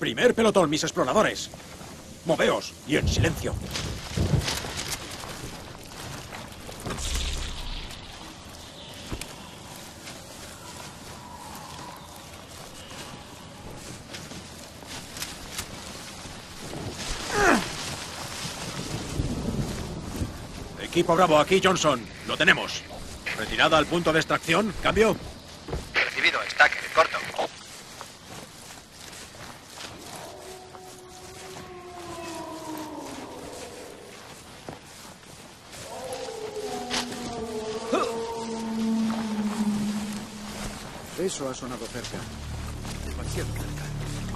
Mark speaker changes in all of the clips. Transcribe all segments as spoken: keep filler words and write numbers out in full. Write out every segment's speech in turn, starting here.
Speaker 1: Primer pelotón, mis exploradores. Moveos y en silencio. Equipo Bravo, aquí Johnson. Lo tenemos. Retirada al punto de extracción. ¿Cambio?
Speaker 2: Recibido, Stacker. Corto.
Speaker 3: Eso ha sonado cerca. Demasiado cerca.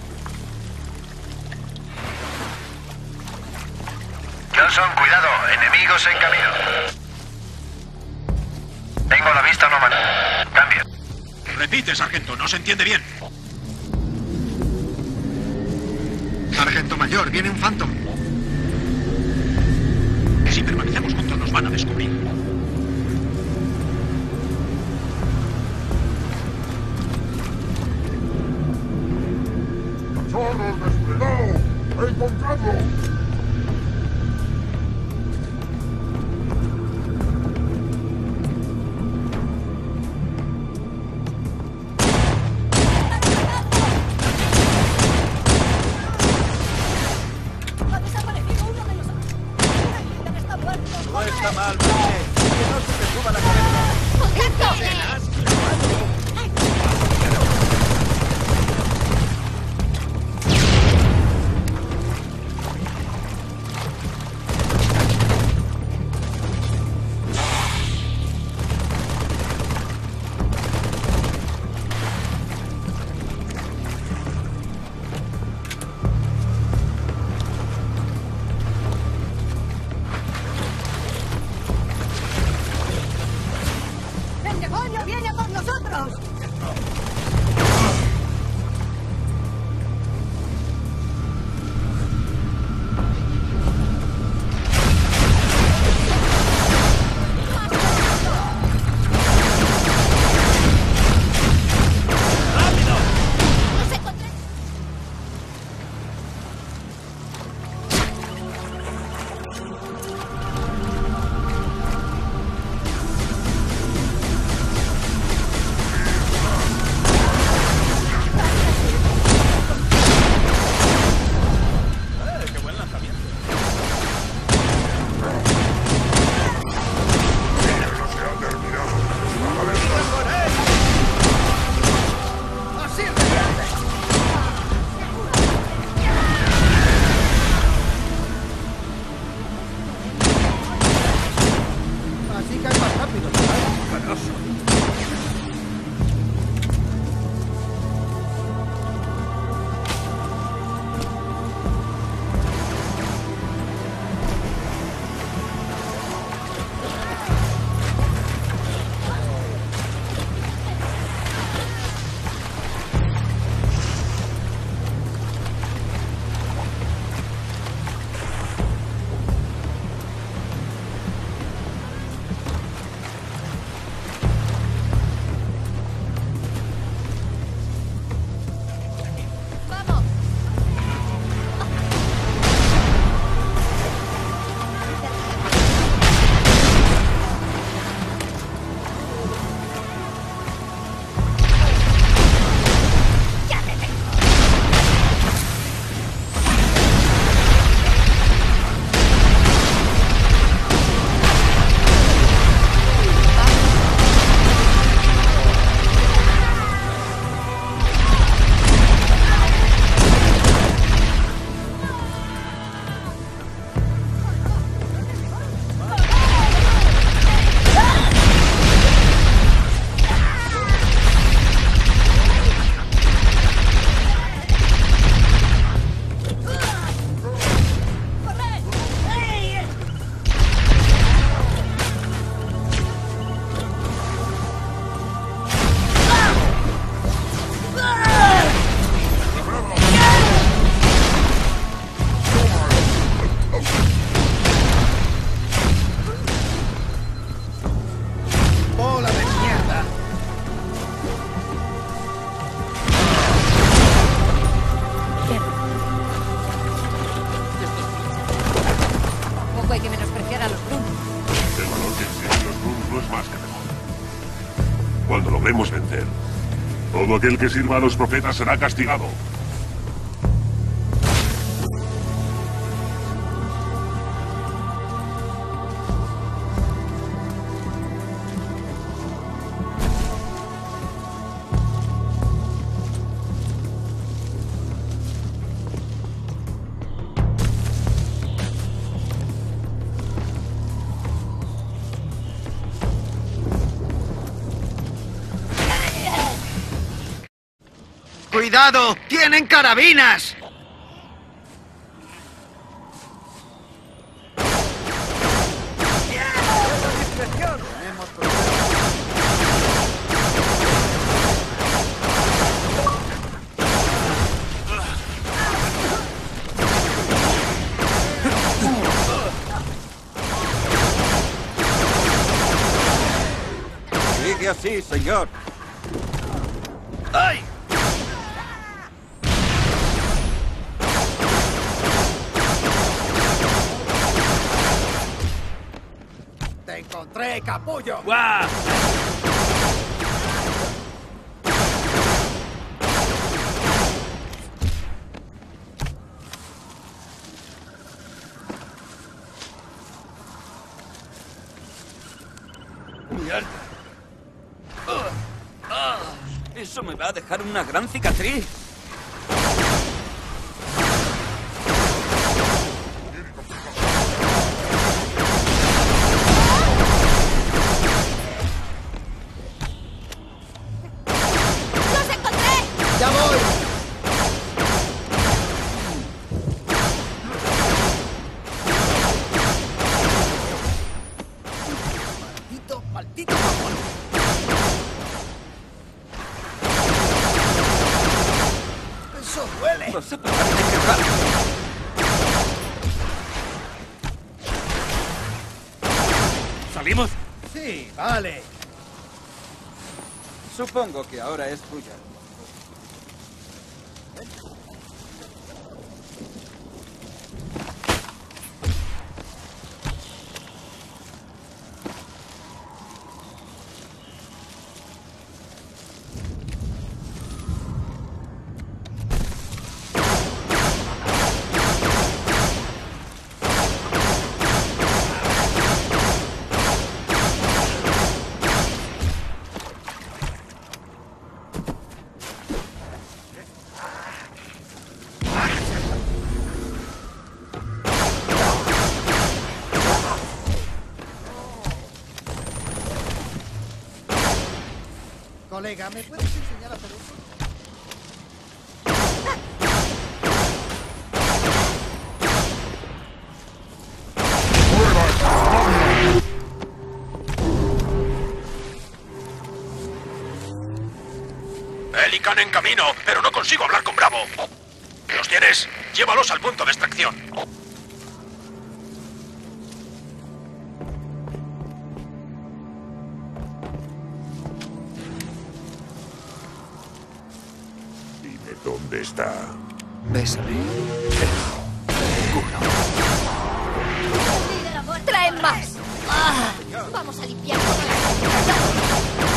Speaker 2: Johnson, cuidado. Enemigos en camino. Tengo la vista no mano. Cambio.
Speaker 1: Repite, sargento. No se entiende bien.
Speaker 3: Sargento mayor, viene un Phantom.
Speaker 1: Si permanecemos juntos nos van a descubrir.
Speaker 4: ¡Cachorros desplegados! ¡Encontradlo!
Speaker 5: Ha desaparecido uno de los... ¡Está muerto!
Speaker 2: No está mal, Bruce. Que no se te suba la cabeza.
Speaker 5: ¡Contacto! ¡El demonio viene por nosotros! ¡Nos encontré!
Speaker 4: cuando logremos vencer. Todo aquel que sirva a los profetas será castigado.
Speaker 3: ¡Cuidado! ¡Tienen carabinas!
Speaker 2: Discreción. Tenemos problemas.
Speaker 6: Sigue así, señor.
Speaker 2: ¡Ay! ¡Te encontré, capullo!
Speaker 1: ¡Guau!
Speaker 6: ¡Mierda! Ah, ah, eso me va a dejar una gran cicatriz.
Speaker 5: ¡Los encontré!
Speaker 2: ¡Ya voy! ¡Maldito, maldito mamón! ¡Eso duele!
Speaker 6: Vas a parar de quebrar.
Speaker 1: ¿Salimos?
Speaker 2: Sí, vale.
Speaker 6: Supongo que ahora es tuya.
Speaker 2: Colega, ¿me puedes enseñar a hacer eso?
Speaker 1: Pelican en camino, pero no consigo hablar con Bravo. ¿Los tienes? Llévalos al punto de extracción.
Speaker 4: Dime dónde está.
Speaker 3: Bésame.
Speaker 5: ¡Líder amor! ¡Traen más! Ah, vamos a limpiar toda la...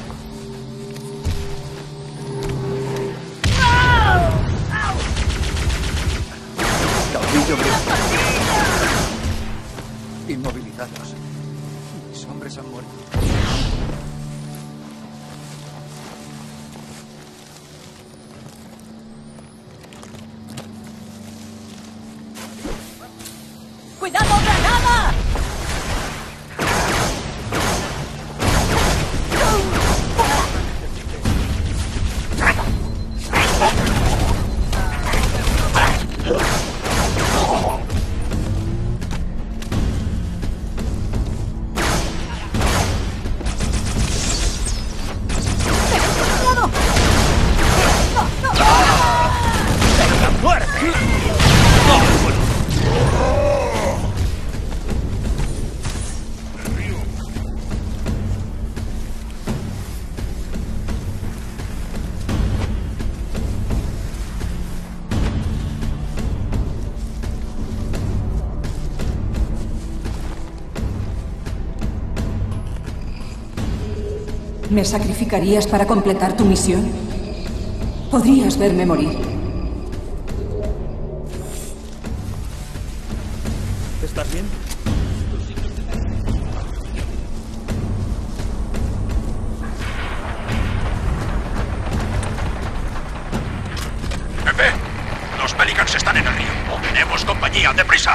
Speaker 3: Caudillo inmovilizados. Mis hombres han muerto.
Speaker 5: ¡Cuidado, granada! ¡Oh!
Speaker 7: ¿Me sacrificarías para completar tu misión? Podrías verme morir.
Speaker 2: ¿Estás bien?
Speaker 1: Pepe, los Pelicans están en el río. Tenemos compañía, deprisa.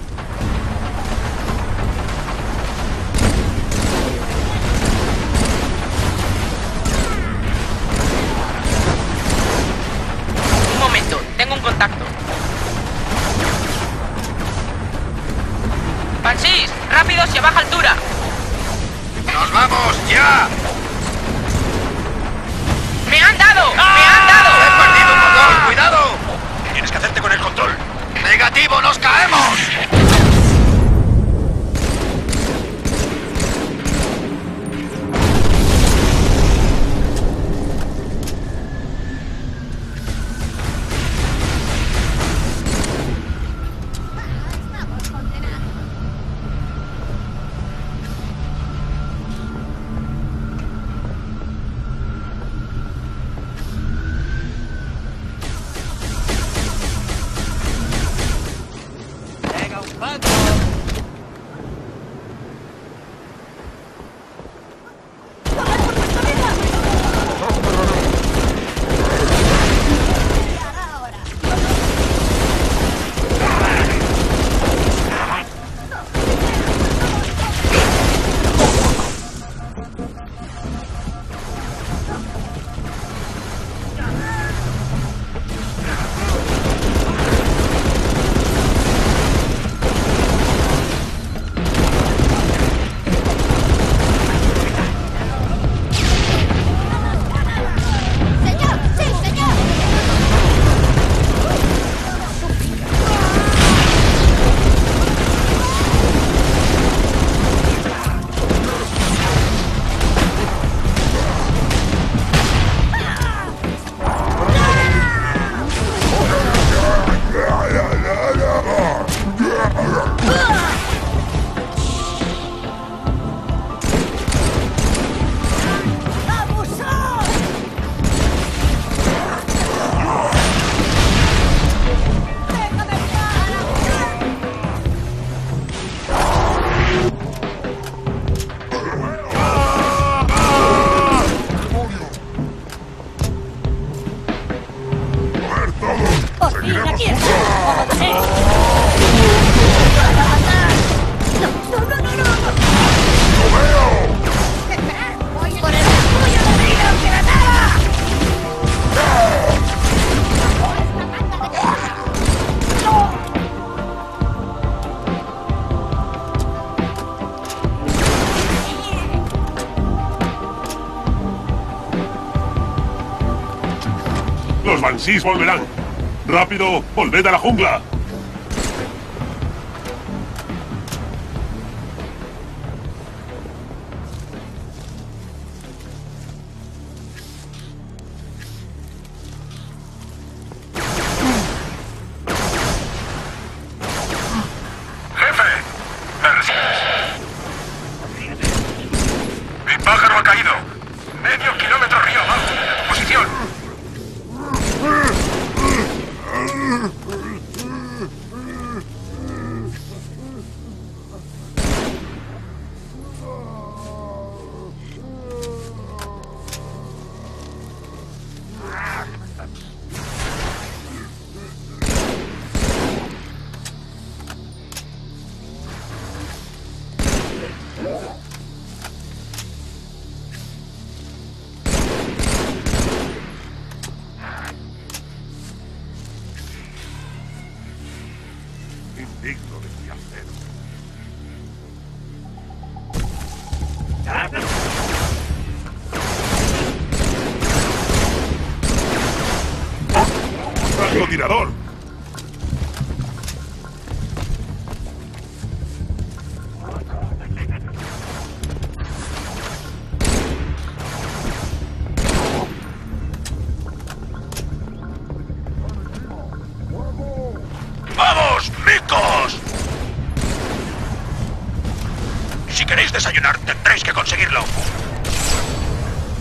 Speaker 8: Un momento, tengo un contacto. Banshees, rápido y a baja altura.
Speaker 1: ¡Nos vamos, ya!
Speaker 8: ¡Me han dado! ¡Me han dado!
Speaker 1: ¡He perdido un motor! ¡Cuidado! Tienes que hacerte con el control. ¡Negativo, nos caemos!
Speaker 5: Estamos condenados.
Speaker 2: ¡Pega un pato!
Speaker 5: ¡Señor! ¡Sí, señor! ¡Abusó! ¡Déjame ¡Por fin, aquí está! ¡Sí! ¡No, no, no, no! ¡Lo veo! ¡Esperad! ¡Voy por el orgullo de vida que la nada!
Speaker 4: Los Banshees volverán. ¡Rápido! ¡Volved a la jungla!
Speaker 1: ¡Jefe! ¿Me recibes? Mi pájaro ha caído. Medio kilómetro río abajo. Posición.
Speaker 4: Indigno de mi acero. ¡Francotirador!
Speaker 1: ¡Vamos, micos! Si queréis desayunar, tendréis que conseguirlo.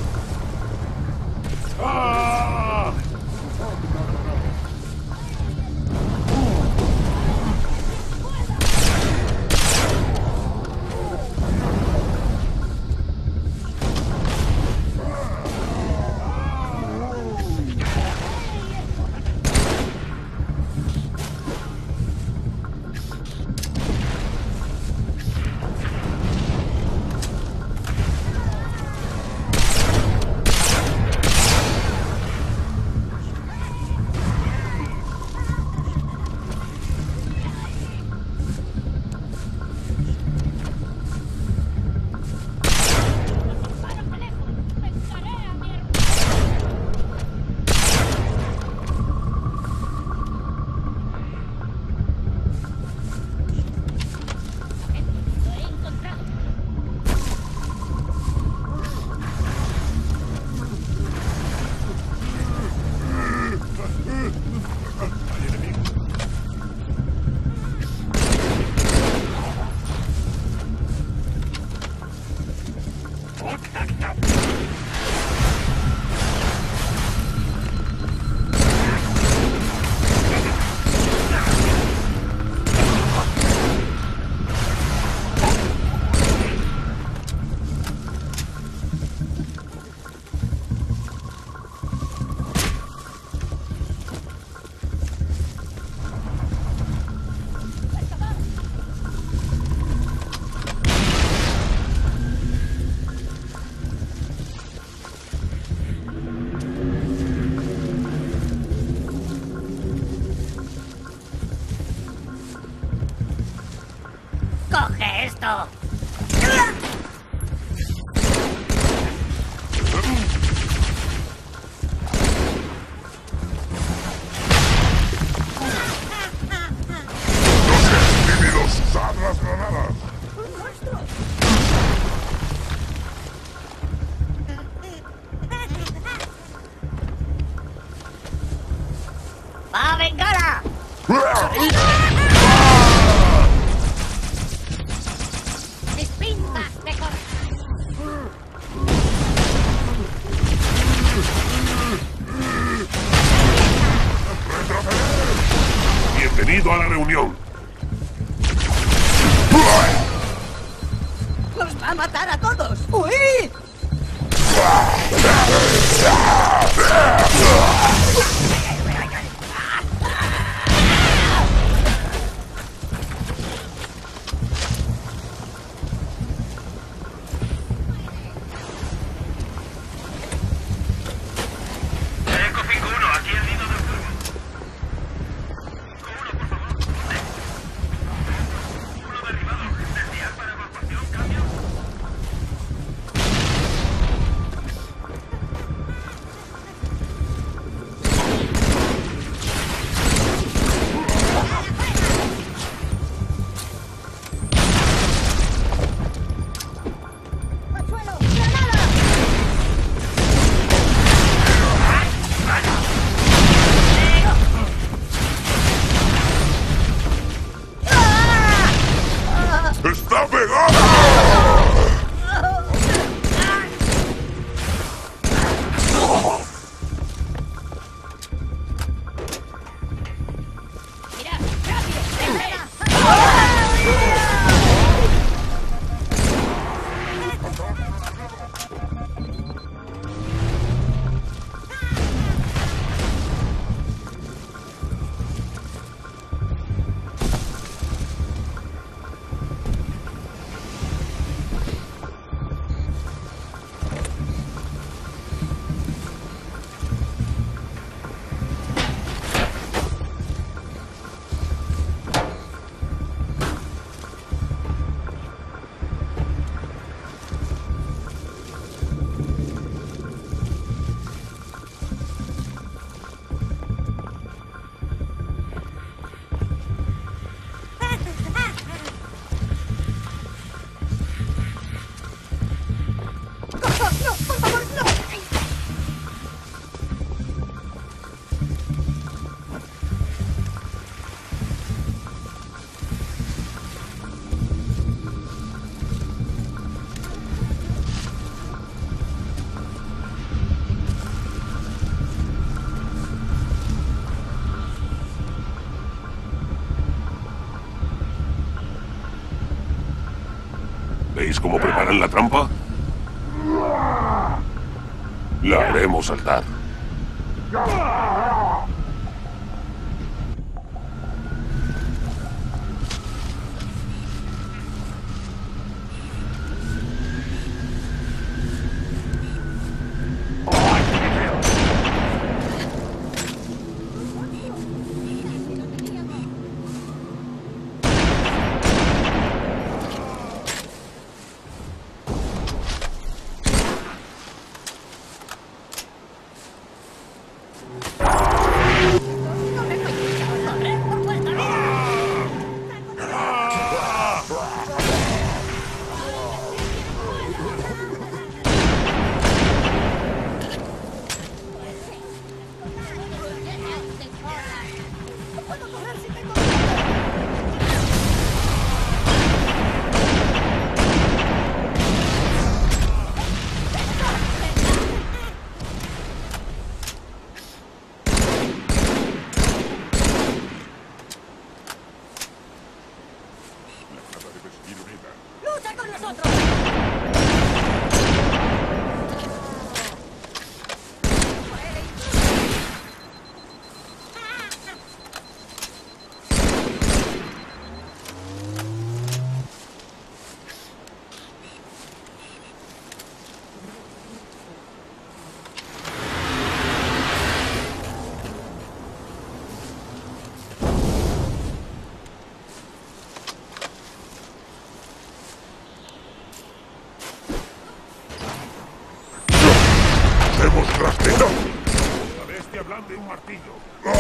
Speaker 5: muerto!
Speaker 4: ¡Tímidos! ¡Usad las granadas!
Speaker 5: ¡Va, Bengala! ¡Mis pinzas de corazón!
Speaker 4: Bienvenido a la reunión.
Speaker 9: ¡Nos va a matar a todos! ¡Huid!
Speaker 1: Eco cinco uno, aquí el nido del fuego. cinco uno, por favor. Uno derribado. Desviar para evacuación, cambio.
Speaker 5: ¡Pachuelo! ¡Granada!
Speaker 4: ¡Está pegado!
Speaker 5: ¡Mira! ¡Rápido!
Speaker 4: ¿Veis cómo preparan la trampa? La haremos saltar. ¡Rastrero! La bestia blande un martillo.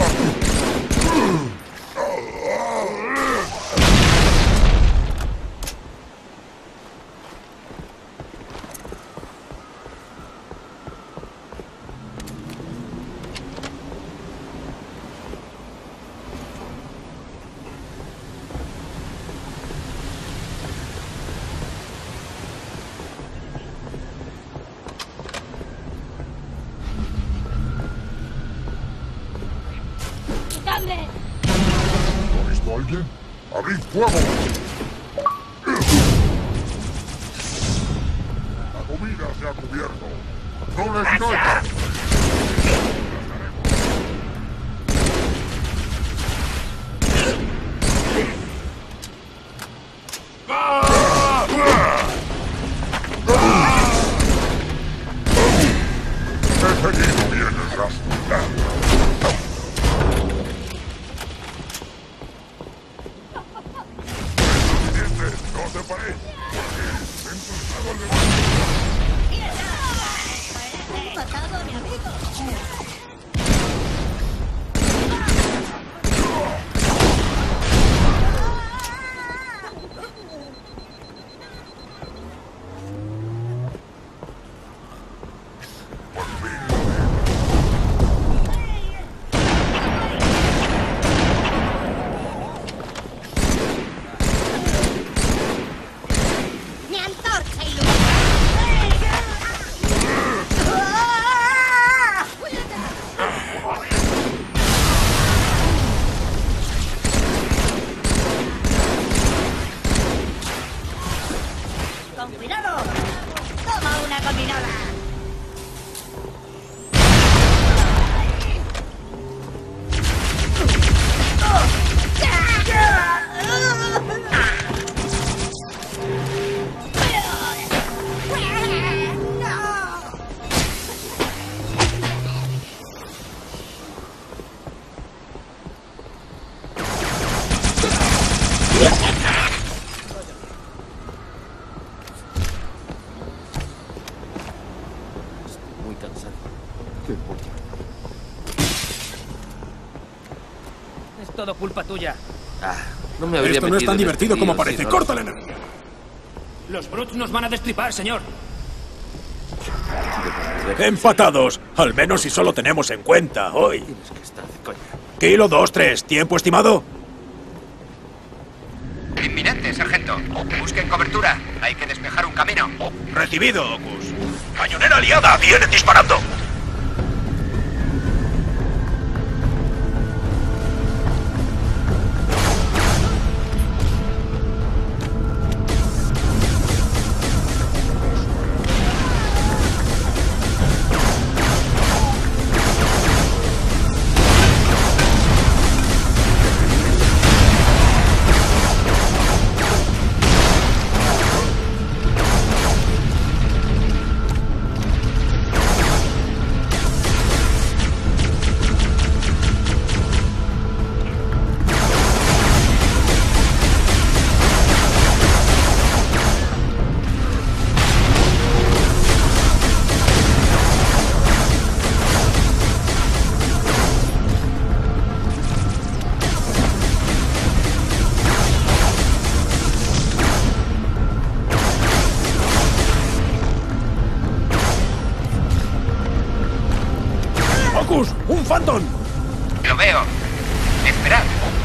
Speaker 4: ¿Ha visto a alguien? ¡Abrid fuego! La comida se ha cubierto. ¡No les caiga! He seguido bien el rastro. ¡No te paré!
Speaker 5: ¡He matado a mi amigo! ¡Mi antorcha ilumina! ¡Con cuidado! ¡Toma una gominola!
Speaker 6: Muy cansado.
Speaker 3: Qué poco.
Speaker 2: Es todo culpa tuya.
Speaker 6: Ah, no me habría
Speaker 10: Esto no es
Speaker 6: metido
Speaker 10: tan
Speaker 6: en
Speaker 10: divertido
Speaker 6: este
Speaker 10: como
Speaker 6: lío,
Speaker 10: parece.
Speaker 6: si no-
Speaker 10: ¡Corta la energía!
Speaker 2: Los Brutes nos van a destripar, señor.
Speaker 1: Empatados. Al menos si solo tenemos en cuenta hoy.
Speaker 6: Tienes que estar de coña.
Speaker 1: Kilo dos tres. ¿Tiempo estimado?
Speaker 11: Inminente, sargento. Busquen cobertura. Hay que despejar un camino.
Speaker 1: Recibido, Ocus. Cañonera aliada. Vienen disparando.
Speaker 10: ¡Ocus! ¡Un Phantom!
Speaker 11: Lo veo. Esperad.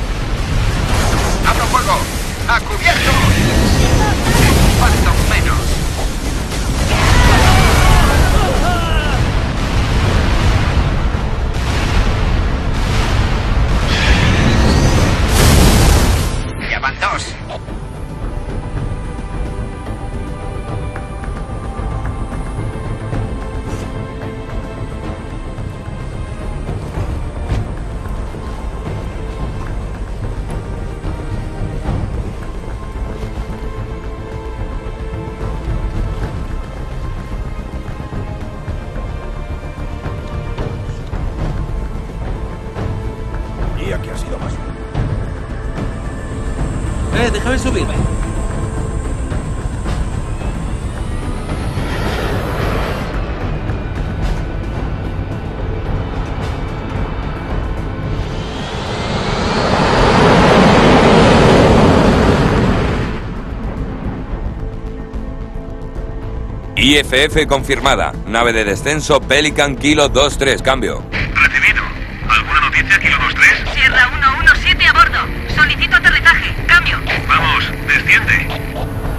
Speaker 11: ¡Abro fuego! ¡A cubierto! ¡Cuanto menos! Ya van dos.
Speaker 1: Y aquí ha sido más.
Speaker 6: Eh, déjame subirme.
Speaker 12: I F F confirmada. Nave de descenso Pelican Kilo dos tres, cambio.
Speaker 13: Recibido. ¿Alguna noticia, Kilo dos tres?
Speaker 14: Sierra uno uno siete a bordo. Solicito aterrizaje. Cambio.
Speaker 13: Vamos, desciende.